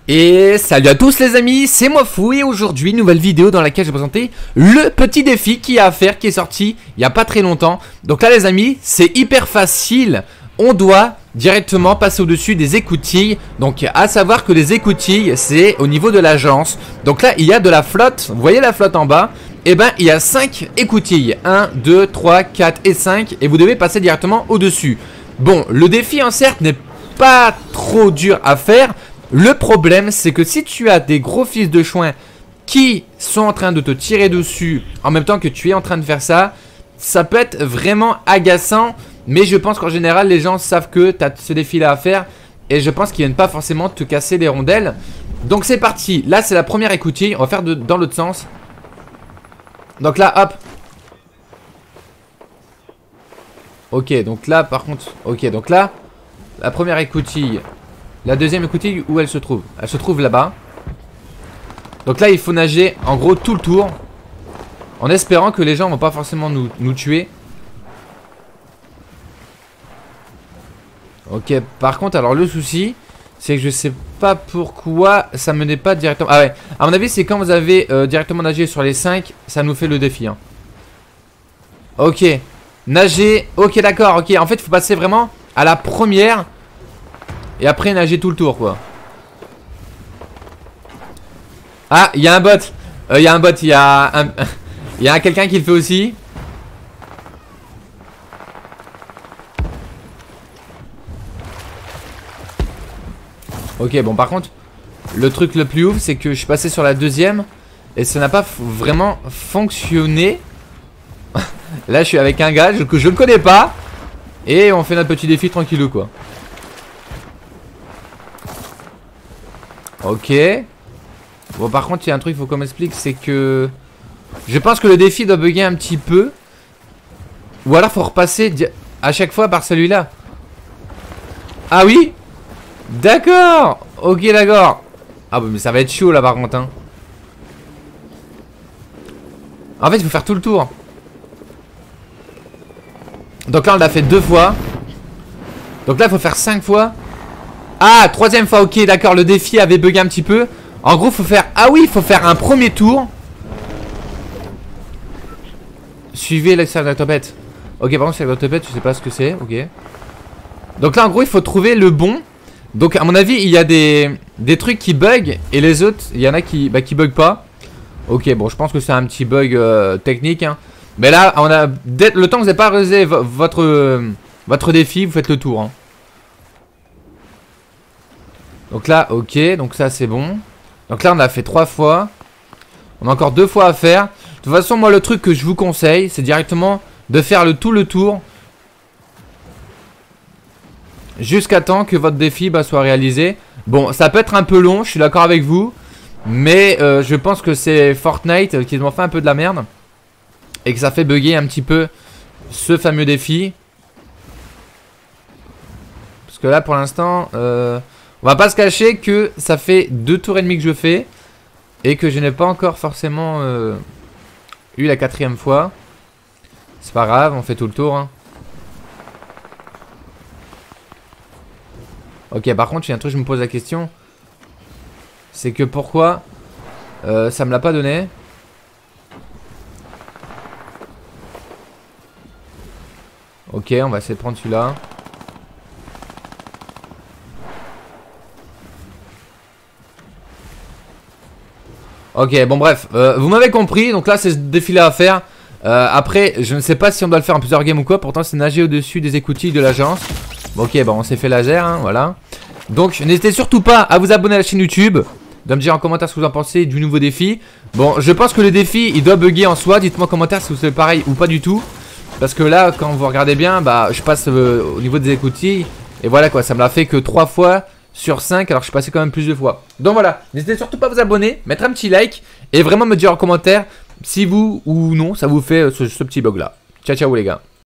Et salut à tous les amis, c'est moi Fou et aujourd'hui nouvelle vidéo dans laquelle je vais présenter le petit défi qu'il y a à faire qui est sorti il n'y a pas très longtemps. Donc là les amis, c'est hyper facile, on doit directement passer au-dessus des écoutilles. Donc à savoir que les écoutilles c'est au niveau de l'agence. Donc là il y a de la flotte, vous voyez la flotte en bas. Et ben il y a 5 écoutilles, 1, 2, 3, 4 et 5 et vous devez passer directement au-dessus. Bon, le défi en certes n'est pas trop dur à faire. Le problème, c'est que si tu as des gros fils de chouin qui sont en train de te tirer dessus en même temps que tu es en train de faire ça, ça peut être vraiment agaçant. Mais je pense qu'en général, les gens savent que tu as ce défi-là à faire. Et je pense qu'ils viennent pas forcément te casser les rondelles. Donc c'est parti. Là, c'est la première écoutille. On va faire dans l'autre sens. Donc là, hop. Ok, donc là, par contre... Ok, donc là, la première écoutille... La deuxième écoutille, où elle se trouve? Elle se trouve là-bas. Donc là, il faut nager en gros tout le tour. En espérant que les gens vont pas forcément nous tuer. Ok, par contre, alors le souci, c'est que je sais pas pourquoi ça me n'est pas directement... Ah ouais, à mon avis, c'est quand vous avez directement nagé sur les 5, ça nous fait le défi. Hein. Ok, nager, ok d'accord, ok. En fait, il faut passer vraiment à la première... Et après nager tout le tour quoi. Ah il y a un bot. Il y a un bot. Il y a un... Il y a quelqu'un qui le fait aussi. Ok bon par contre le truc le plus ouf c'est que je suis passé sur la deuxième. Et ça n'a pas vraiment fonctionné. Là je suis avec un gars que je ne connais pas. Et on fait notre petit défi tranquillou quoi. Ok. Bon par contre il y a un truc qu'il faut qu'on m'explique. C'est que je pense que le défi doit bugger un petit peu. Ou alors faut repasser à chaque fois par celui-là. Ah oui. D'accord. Ok d'accord. Ah bah mais ça va être chaud là par contre hein. En fait il faut faire tout le tour. Donc là on l'a fait 2 fois. Donc là il faut faire 5 fois. Ah, troisième fois, ok, d'accord, le défi avait bugué un petit peu. En gros, faut faire... Ah oui, il faut faire un premier tour. Suivez l'extraterrestre. Ok, par contre, c'est l'extraterrestre, je sais pas ce que c'est, ok. Donc là, en gros, il faut trouver le bon. Donc, à mon avis, il y a des trucs qui bug. Et les autres, il y en a qui bug pas. Ok, bon, je pense que c'est un petit bug technique. Hein. Mais là, on a le temps que vous n'avez pas réalisé votre défi, vous faites le tour. Hein. Donc là, ok, donc ça c'est bon. Donc là on a fait 3 fois. On a encore 2 fois à faire. De toute façon moi le truc que je vous conseille, c'est directement de faire tout le tour. Jusqu'à temps que votre défi soit réalisé. Bon, ça peut être un peu long, je suis d'accord avec vous. Mais je pense que c'est Fortnite qui m'ont fait un peu de la merde. Et que ça fait bugger un petit peu ce fameux défi. Parce que là pour l'instant... on va pas se cacher que ça fait 2 tours et demi que je fais. Et que je n'ai pas encore forcément eu la 4e fois. C'est pas grave, on fait tout le tour. Hein. Ok, par contre, il y a un truc, je me pose la question. C'est que pourquoi ça me l'a pas donné. Ok, on va essayer de prendre celui-là. Ok, bon bref, vous m'avez compris, donc là c'est ce défilé à faire. Après, je ne sais pas si on doit le faire en plusieurs games ou quoi, pourtant c'est nager au-dessus des écoutilles de l'agence. Ok, bon on s'est fait laser, hein, voilà. Donc n'hésitez surtout pas à vous abonner à la chaîne YouTube, de me dire en commentaire ce que vous en pensez du nouveau défi. Bon, je pense que le défi, il doit bugger en soi, dites-moi en commentaire si vous savez pareil ou pas du tout. Parce que là, quand vous regardez bien, bah je passe au niveau des écoutilles, et voilà quoi, ça me l'a fait que 3 fois. Sur 5, alors je suis passé quand même plus de fois. Donc voilà, n'hésitez surtout pas à vous abonner, mettre un petit like et vraiment me dire en commentaire si vous ou non ça vous fait ce petit bug là. Ciao ciao les gars.